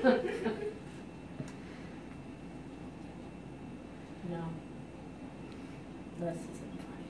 No. Less isn't funny.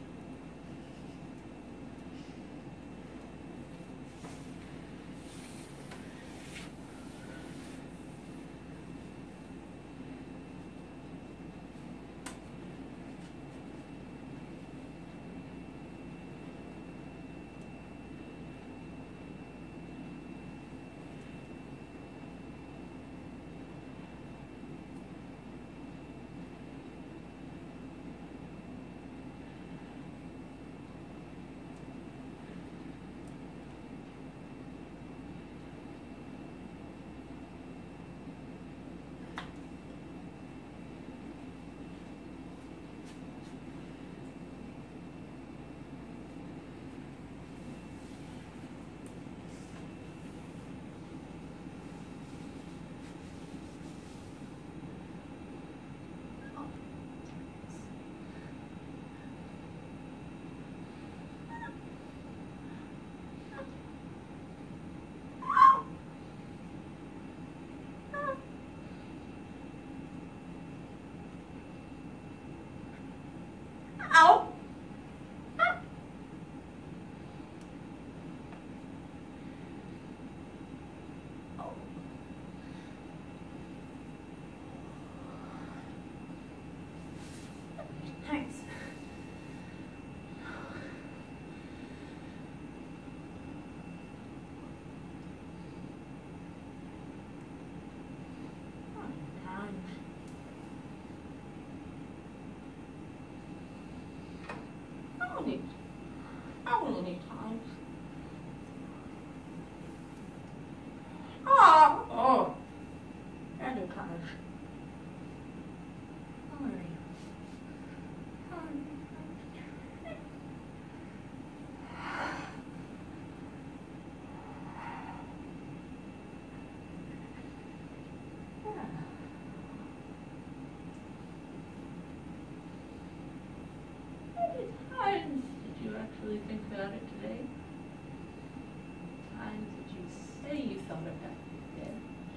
Thanks. I don't need time. Oh, and a time. Think about it today? Times did you say you thought about it today?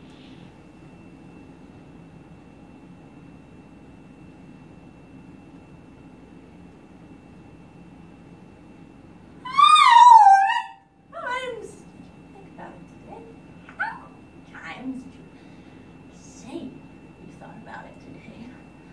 Times think about it today? How times did you say you thought about it today?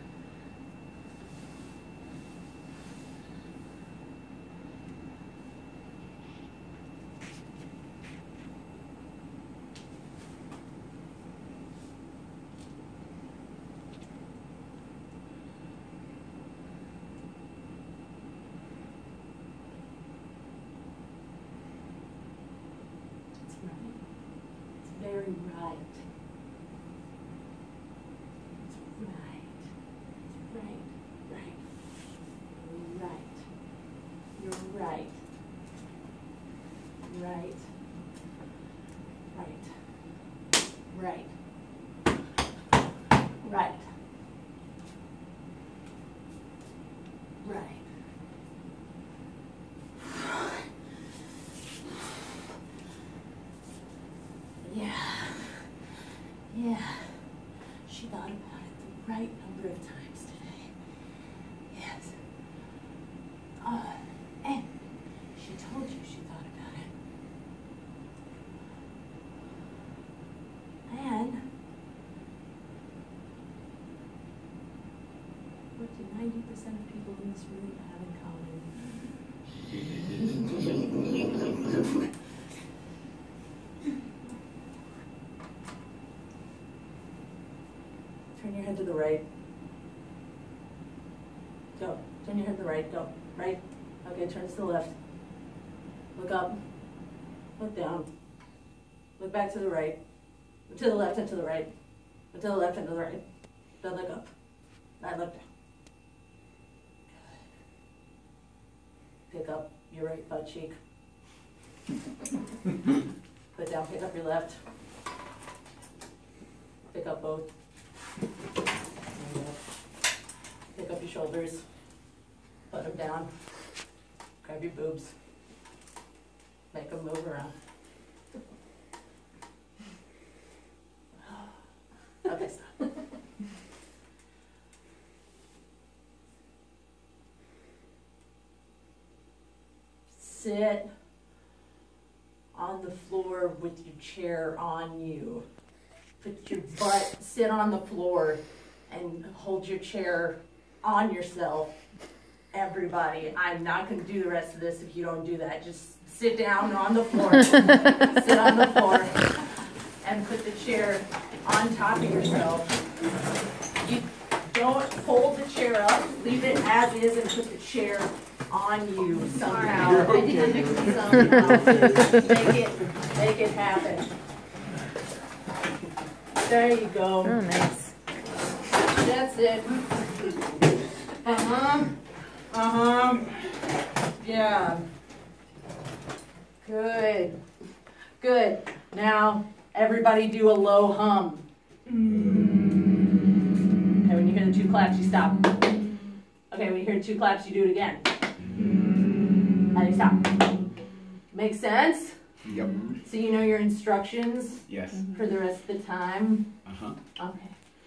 Very right. It's right. It's right. Right. Right. You're right. Right. Right. Right. Right. Right. Yeah, she thought about it the right number of times today. Yes. And she told you she thought about it. And what do 90% of people in this room have in common? Turn your head to the right. Go. Turn your head to the right. Go. Right. Okay, turn to the left. Look up. Look down. Look back to the right. To the left and to the right. To the left and to the right. Then look up. Now look down. Good. Pick up your right butt cheek. Put down, pick up your left. Pick up both. Pick up your shoulders, put them down, grab your boobs, make them move around. sit on the floor with your chair on you. Put your butt, sit on the floor and hold your chair on yourself. Everybody, I'm not going to do the rest of this if you don't do that. Just sit down on the floor. Sit on the floor and put the chair on top of yourself. You don't hold the chair up. Leave it as is and put the chair on you somehow. Make it happen. There you go. Oh, nice. That's it. Yeah. Good. Good. Now, everybody do a low hum. Okay, when you hear the 2 claps, you stop. Okay, when you hear 2 claps, you do it again. And you stop. Make sense? Yep. So you know your instructions? Yes. For the rest of the time? Uh-huh. Okay.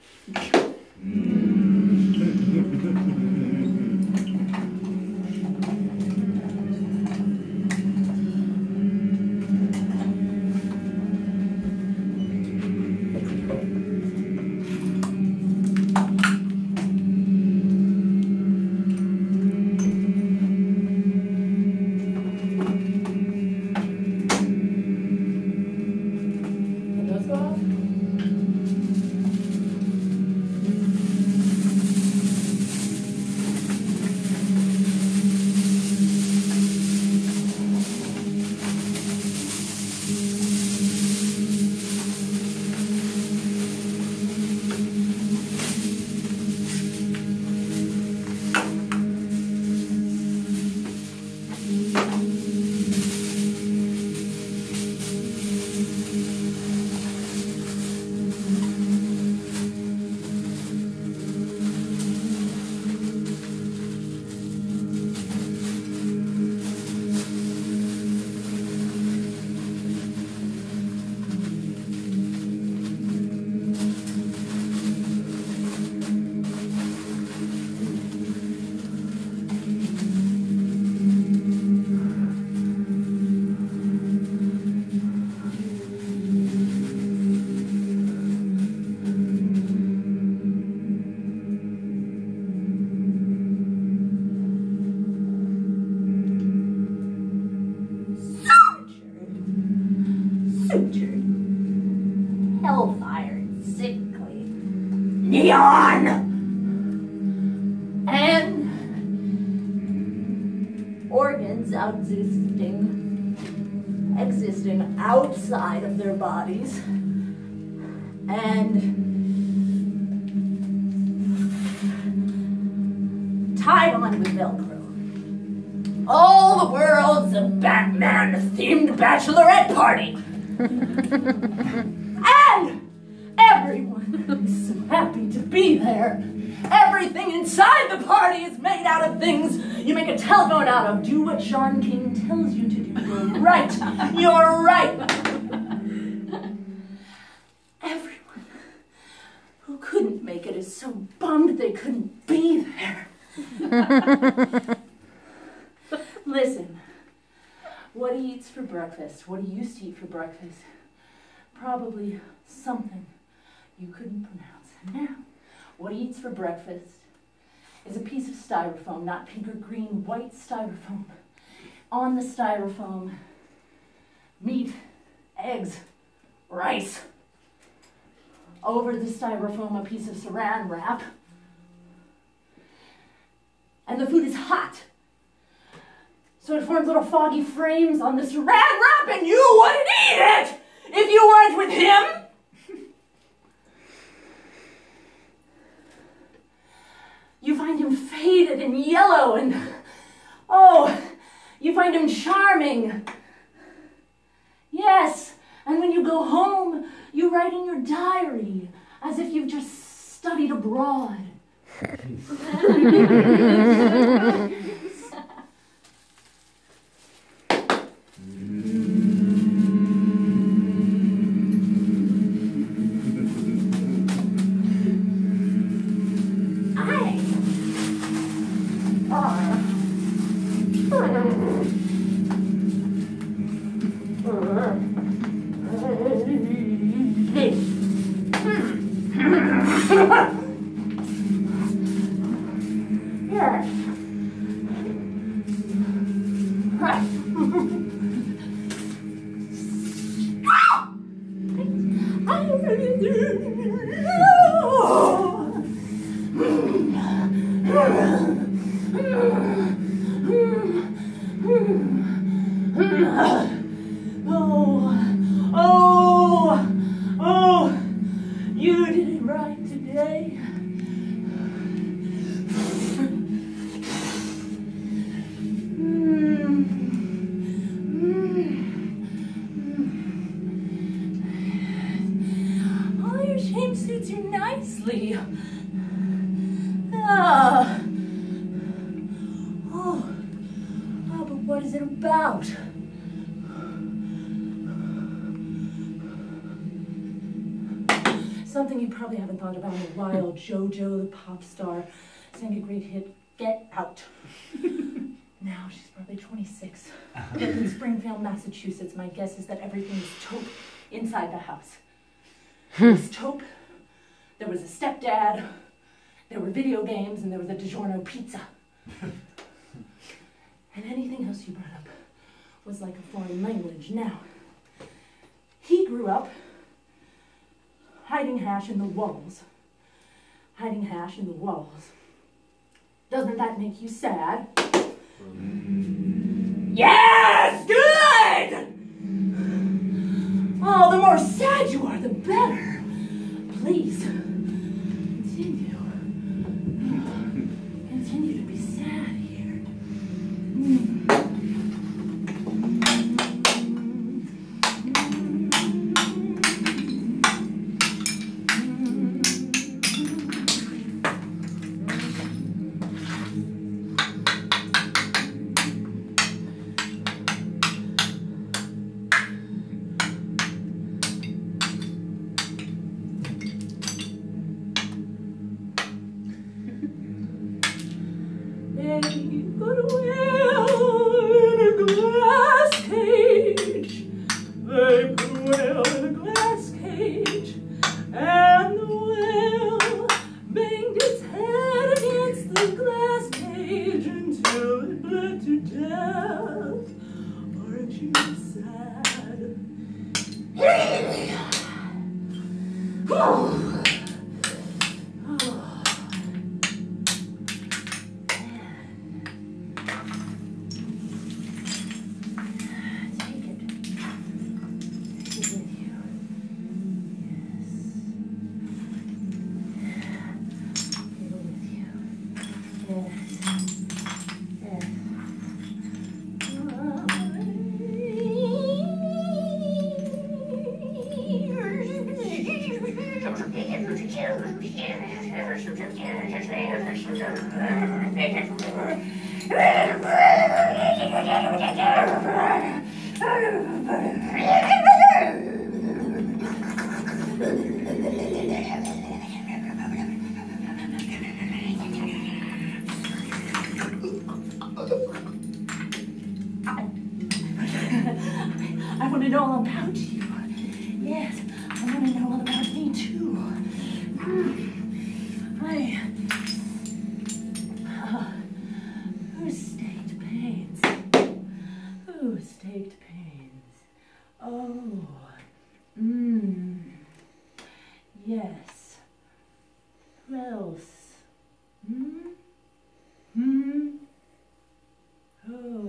Hellfired, sickly, neon, and organs existing outside of their bodies, and tied on with Velcro. All the world's a Batman-themed bachelorette party. And everyone is so happy to be there. Everything inside the party is made out of things you make a telephone out of. Do what Sean King tells you to do. You're right. You're right. Everyone who couldn't make it is so bummed they couldn't be there. Listen, what he eats for breakfast, what he used to eat for breakfast, probably something you couldn't pronounce. And now, what he eats for breakfast is a piece of styrofoam, not pink or green, white styrofoam. On the styrofoam, meat, eggs, rice. Over the styrofoam, a piece of saran wrap. And the food is hot. So it forms little foggy frames on the saran wrap, and you wouldn't eat it if you weren't with him. You find him faded and yellow, and oh, you find him charming. Yes, and when you go home, you write in your diary as if you've just studied abroad. Oh, you did it right today. Oh, your shape suits you nicely. Oh, but what is it about? Something you probably haven't thought about in a while. JoJo, the pop star, sang a great hit, Get Out. Now she's probably 26. Living in Springfield, Massachusetts. My guess is that everything is taupe inside the house. There was taupe, there was a stepdad, there were video games, and there was a DiGiorno pizza. And anything else you brought up was like a foreign language. Now, he grew up hiding hash in the walls. Hiding hash in the walls. Doesn't that make you sad? Yes! Good! Oh, the more sad you are, the better. Please, continue. Continue to be sad here. I want to know all about you. Yes, I want to know all about me too. Who staked pains? Who staked pains? Oh, yes. Who else? Oh.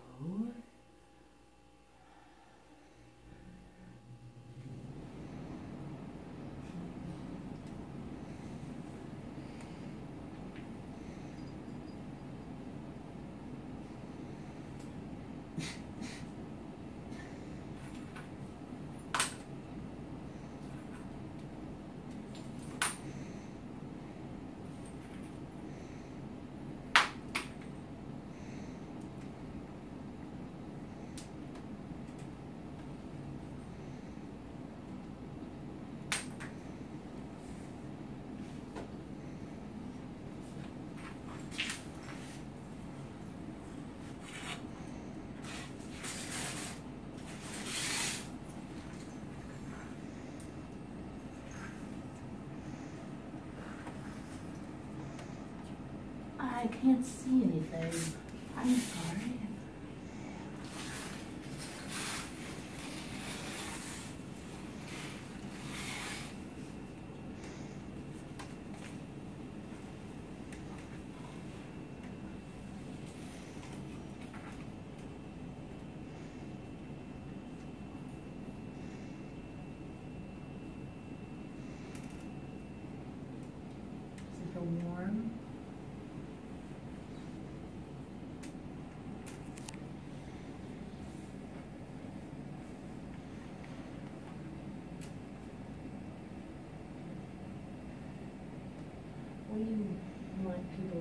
I can't see anything. I'm sorry.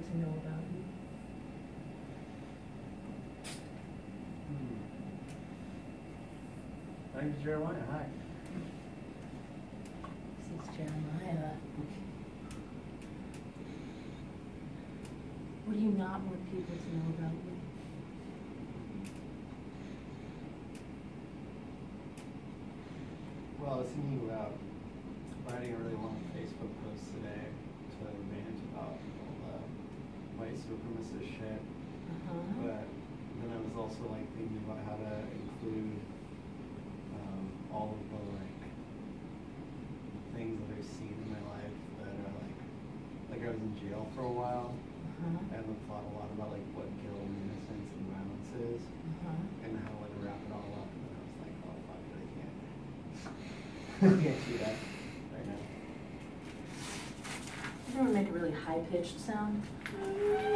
to know about you? My name's Jeremiah. Hi. This is Jeremiah. What do you not want people to know about you? Well, I was thinking about writing a really long Facebook post today to rant about all the white supremacist shit. But then I was also like thinking about how to include all of the things that I've seen in my life that are like I was in jail for a while. And I've thought a lot about what guilt and innocence and violence is, and how to wrap it all up. And then I was like, oh fuck, but I can't. I can't do that right now. You ever make a really high-pitched sound?